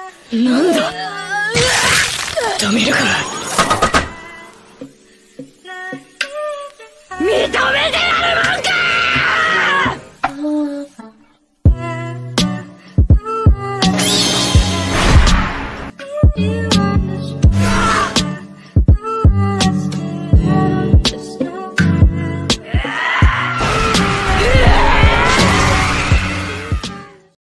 なんだ、ダメるか。認めて